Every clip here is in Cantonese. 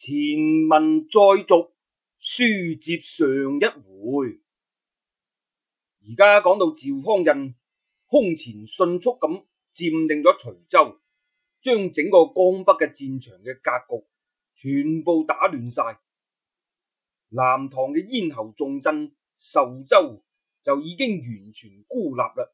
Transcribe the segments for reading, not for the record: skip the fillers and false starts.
前文再續，書接上一回。而家講到趙匡胤空前迅速咁佔領咗徐州，將整個江北嘅戰場嘅格局全部打亂晒。南唐嘅咽喉重鎮壽州就已經完全孤立啦。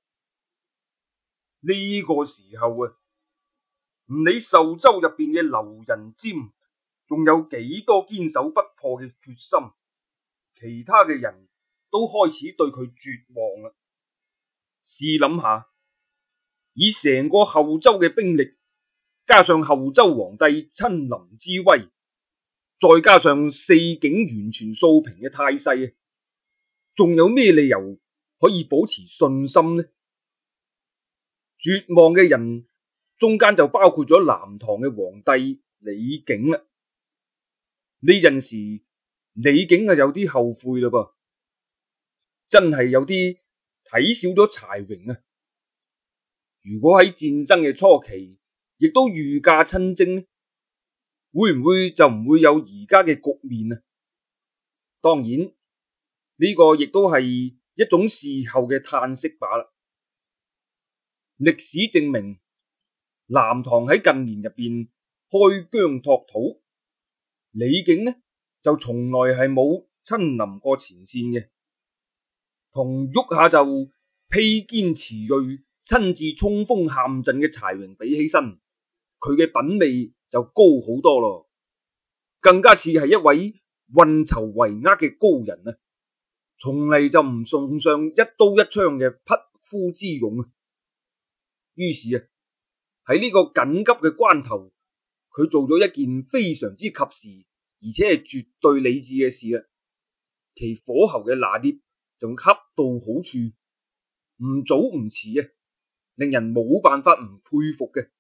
呢個時候啊，唔理壽州入邊嘅劉仁瞻仲有幾多堅守不破嘅決心，其他嘅人都開始對佢絕望啦。試諗下，以成個後周嘅兵力，加上後周皇帝親臨之威，再加上四境完全掃平嘅態勢，仲有咩理由可以保持信心呢？絕望嘅人中間就包括咗南唐嘅皇帝李景啦。呢陣時李景啊有啲後悔啦噃，真係有啲睇少咗柴榮啊。如果喺戰爭嘅初期亦都御駕親征，會唔會就唔會有而家嘅局面啊？當然呢個亦都係一種事後嘅嘆息罷啦。歷史證明，南唐喺近年入邊開疆拓土，李景呢就從來係冇親臨過前線嘅，同喐下就披堅持銳親自衝鋒陷陣嘅柴榮比起身，佢嘅品味就高好多咯，更加似係一位運籌帷幄嘅高人啊，從嚟就唔崇尚一刀一槍嘅匹夫之勇啊。於是啊，喺呢個緊急嘅關頭，佢做咗一件非常之及時而且係絕對理智嘅事啊。其火候嘅拿捏仲恰到好處，唔早唔遲啊，令人冇辦法唔佩服嘅。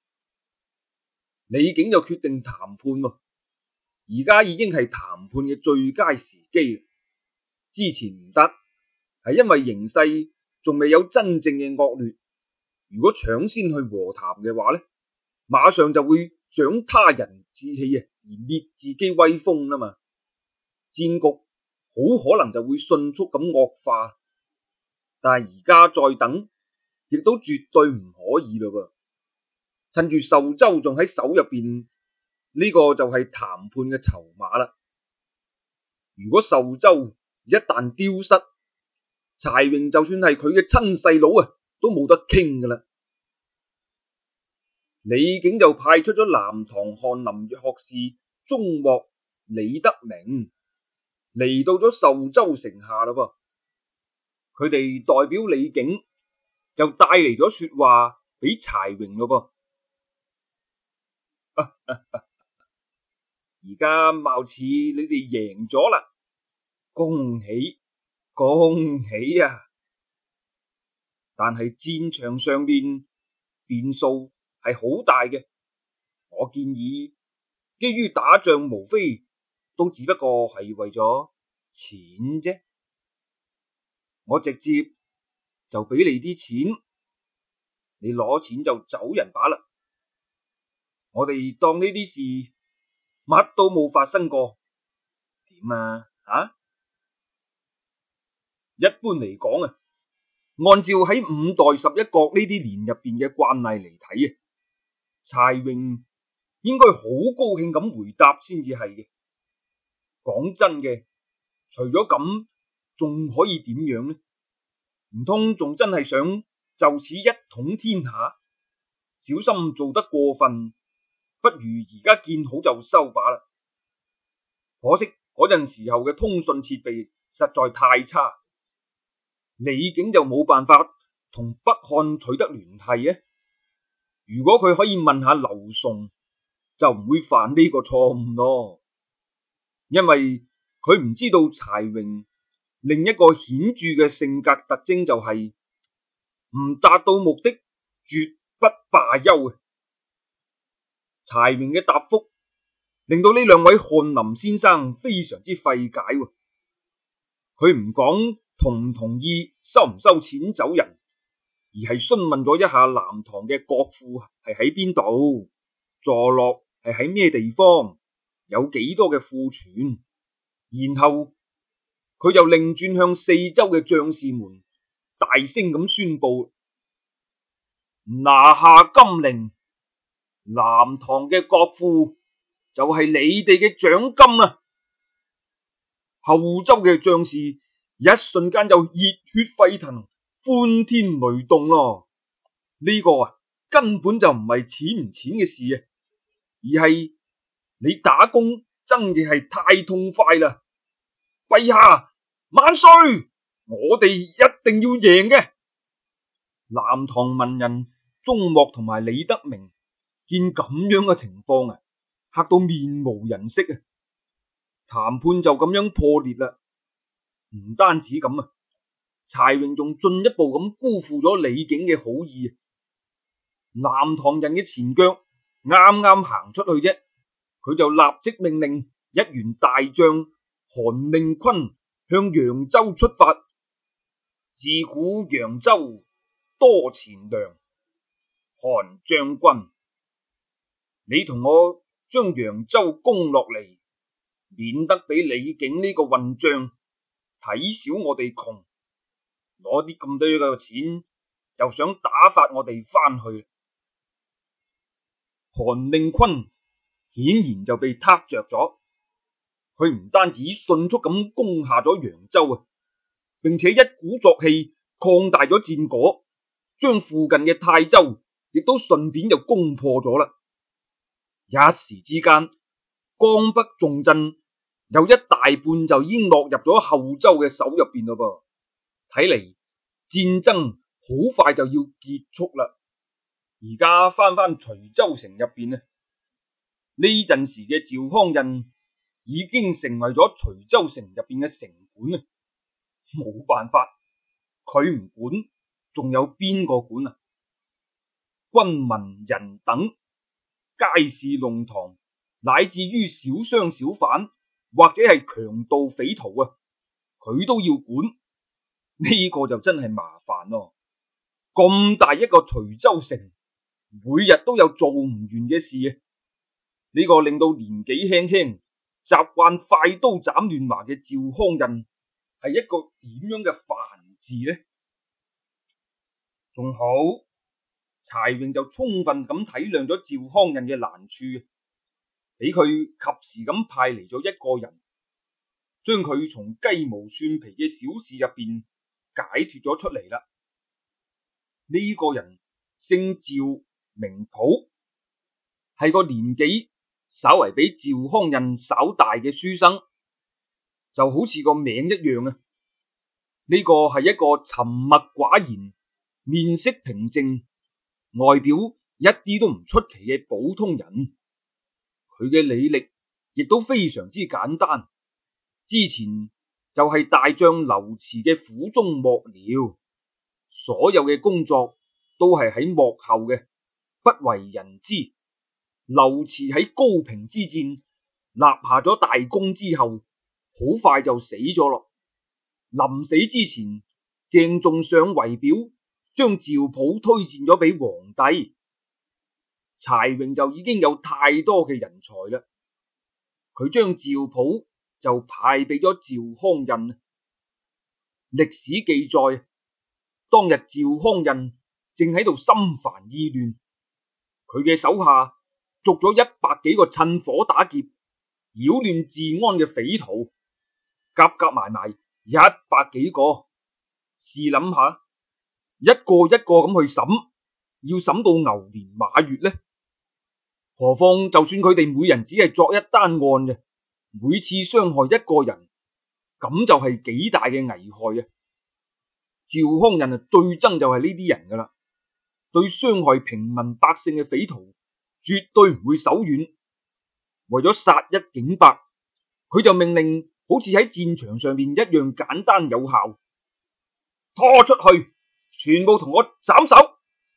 李景就決定談判咯，而家已經係談判嘅最佳時機。之前唔得，係因為形勢仲未有真正嘅惡劣。如果搶先去和談嘅話呢，馬上就會長他人志氣啊，而滅自己威風啊嘛，戰局好可能就會迅速咁惡化。但係而家再等，亦都絕對唔可以咯噃。趁住壽州仲喺手入邊，呢個就係談判嘅籌碼啦。如果壽州一旦丟失，柴榮就算係佢嘅親細佬啊，都冇得傾噶啦。李景就派出咗南唐翰林學士鍾莫、李德明嚟到咗壽州城下啦噃。佢哋代表李景就帶嚟咗說話俾柴榮咯噃。而家貌似你哋贏咗啦，恭喜恭喜啊！但係戰場上邊變數係好大嘅，我建議基於打仗無非都只不過係為咗錢啫，我直接就俾你啲錢，你攞錢就走人罷啦。我哋當呢啲事乜都冇發生過，點啊？一般嚟講啊，按照喺五代十一國呢啲年入邊嘅慣例嚟睇啊，柴榮應該好高興咁回答先至係嘅。講真嘅，除咗咁，仲可以點樣呢？唔通仲真係想就此一統天下？小心做得過分，不如而家見好就收罷啦。可惜嗰陣時候嘅通訊設備實在太差，李景就冇辦法同北漢取得聯繫啊。如果佢可以問下劉崇，就唔會犯呢個錯誤咯。因為佢唔知道柴榮另一個顯著嘅性格特徵就係唔達到目的絕不罷休啊。柴榮嘅答覆令到呢兩位翰林先生非常之費解。佢唔講同唔同意收唔收錢走人，而係詢問咗一下南唐嘅國庫係喺邊度，坐落係喺咩地方， 有幾多嘅庫存，然後佢就擰轉向四周嘅將士們，大聲咁宣布：拿下金陵，南唐嘅國庫就係你哋嘅獎金啦！後周嘅將士一瞬間就熱血沸騰，歡天雷動咯！呢個根本就唔係錢唔錢嘅事啊，而係你打工真嘅係太痛快啦！陛下萬歲！我哋一定要贏嘅！南唐文人鍾莫同埋李德明見咁樣嘅情況嚇到面無人色啊！談判就咁樣破裂啦！唔單止咁柴榮仲進一步咁辜負咗李景嘅好意。南唐人嘅前腳啱啱行出去啫，佢就立即命令一員大將韓令坤向揚州出發。自古揚州多錢糧，韓將軍，你同我將揚州攻落嚟，免得俾李景呢個混賬睇小我哋窮，攞啲咁多嘅錢就想打發我哋翻去。韓令坤顯然就被撻着咗，佢唔單止迅速咁攻下咗揚州並且一鼓作氣擴大咗戰果，將附近嘅泰州亦都順便就攻破咗啦。一時之間，江北重鎮有一大半就已經落入咗後周嘅手入邊咯噃，睇嚟戰爭好快就要結束啦。而家翻徐州城入邊呢陣時嘅趙匡胤已經成為咗徐州城入邊嘅城管啊，冇辦法，佢唔管，仲有邊個管啊？軍民人等，街市弄堂，乃至於小商小販或者係強盜匪徒佢都要管，呢個就真係麻煩咯。咁大一個徐州城，每日都有做唔完嘅事呢個令到年紀輕輕、習慣快刀斬亂麻嘅趙匡胤係一個點樣嘅煩字呢？仲好，柴榮就充分咁體諒咗趙匡胤嘅難處，俾佢及時咁派嚟咗一個人，將佢從雞毛蒜皮嘅小事入邊解脫咗出嚟啦。呢個人姓趙，名普，係個年紀稍為比趙匡胤稍大嘅書生，就好似個名一樣呢個係一個沉默寡言、面色平靜、外表一啲都唔出奇嘅普通人。佢嘅履歷亦都非常之簡單，之前就係大將劉慈嘅府中幕僚，所有嘅工作都係喺幕後嘅，不為人知。劉慈喺高平之戰立下咗大功之後，好快就死咗咯。臨死之前，鄭重上遺表，將趙普推薦咗俾皇帝。柴榮就已經有太多嘅人才啦，佢將趙普就派俾咗趙匡胤。歷史記載，當日趙匡胤正喺度心煩意亂，佢嘅手下捉咗100幾個趁火打劫、擾亂治安嘅匪徒，夾埋100幾個。試諗下，一個一個咁去審，要審到牛年馬月呢？何況就算佢哋每人只係作一單案嘅，每次傷害一個人，咁就係幾大嘅危害。趙匡胤最憎就係呢啲人噶啦，對傷害平民百姓嘅匪徒絕對唔會手軟。為咗殺一儆百，佢就命令好似喺戰場上面一樣簡單有效，拖出去，全部同我斬首。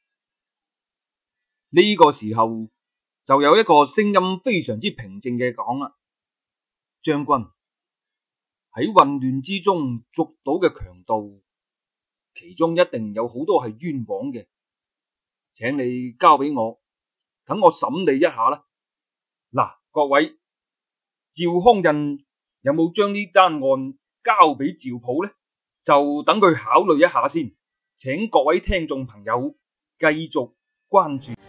呢個時候就有一個聲音非常之平靜嘅講啦：將軍，喺混亂之中捉到嘅強盜，其中一定有好多係冤枉嘅，請你交俾我，等我審理一下啦。嗱，各位， 趙匡胤有冇將呢單案交俾趙普呢？就等佢考慮一下先。請各位聽眾朋友繼續關注。